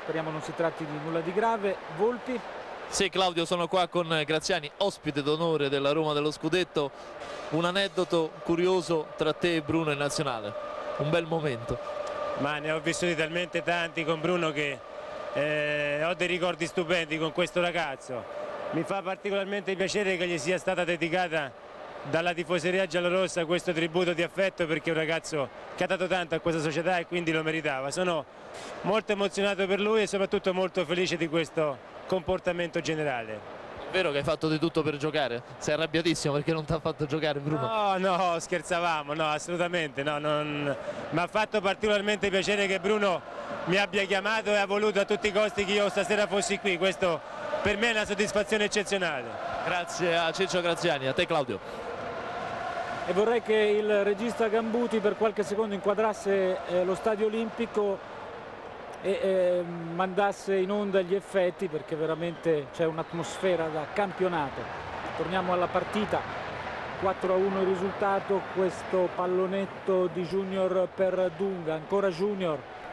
speriamo non si tratti di nulla di grave. Volpi? Sì, Claudio, sono qua con Graziani, ospite d'onore della Roma dello scudetto. Un aneddoto curioso tra te e Bruno in nazionale, un bel momento. Ma ne ho vissuti talmente tanti con Bruno che ho dei ricordi stupendi con questo ragazzo. Mi fa particolarmente piacere che gli sia stata dedicata dalla tifoseria giallorossa questo tributo di affetto, perché è un ragazzo che ha dato tanto a questa società e quindi lo meritava. Sono molto emozionato per lui e soprattutto molto felice di questo comportamento generale. È vero che hai fatto di tutto per giocare? Sei arrabbiatissimo perché non ti ha fatto giocare Bruno? No, scherzavamo, no, assolutamente no. Mi ha fatto particolarmente piacere che Bruno mi abbia chiamato e ha voluto a tutti i costi che io stasera fossi qui. Questo per me è una soddisfazione eccezionale. Grazie a Ciccio Graziani, a te Claudio. E vorrei che il regista Gambuti per qualche secondo inquadrasse lo stadio olimpico e mandasse in onda gli effetti, perché veramente c'è un'atmosfera da campionato. Torniamo alla partita, 4-1 il risultato, questo pallonetto di Junior per Dunga, ancora Junior